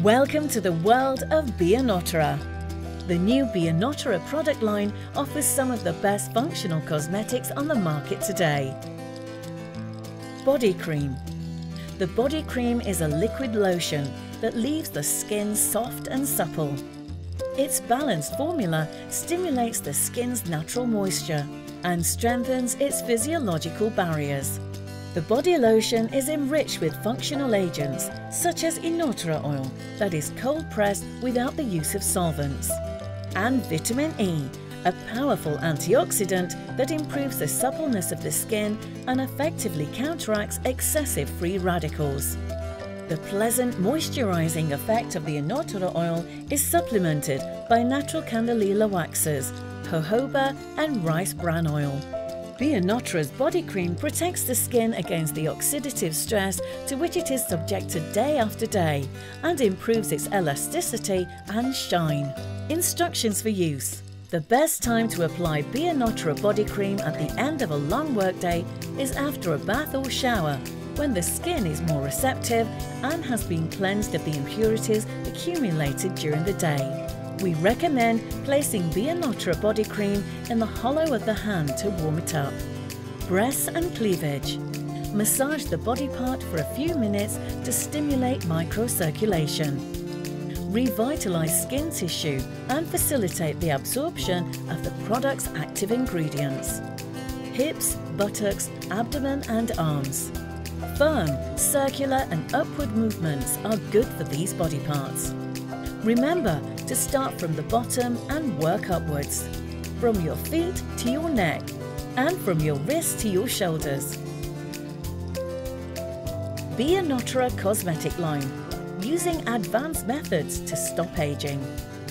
Welcome to the world of Bionotura. The new Bionotura product line offers some of the best functional cosmetics on the market today. Body Cream. The body cream is a liquid lotion that leaves the skin soft and supple. Its balanced formula stimulates the skin's natural moisture and strengthens its physiological barriers. The body lotion is enriched with functional agents such as Inotura oil that is cold pressed without the use of solvents, and vitamin E, a powerful antioxidant that improves the suppleness of the skin and effectively counteracts excessive free radicals. The pleasant moisturizing effect of the Inotura oil is supplemented by natural candelilla waxes, jojoba and rice bran oil. Bionotura's body cream protects the skin against the oxidative stress to which it is subjected day after day and improves its elasticity and shine. Instructions for use. The best time to apply Bionotura body cream at the end of a long workday is after a bath or shower, when the skin is more receptive and has been cleansed of the impurities accumulated during the day. We recommend placing Bionotura body cream in the hollow of the hand to warm it up. Breasts and cleavage. Massage the body part for a few minutes to stimulate microcirculation. Revitalize skin tissue and facilitate the absorption of the product's active ingredients. Hips, buttocks, abdomen and arms. Firm, circular and upward movements are good for these body parts. Remember to start from the bottom and work upwards, from your feet to your neck and from your wrists to your shoulders. Bionotura cosmetic line, using advanced methods to stop aging.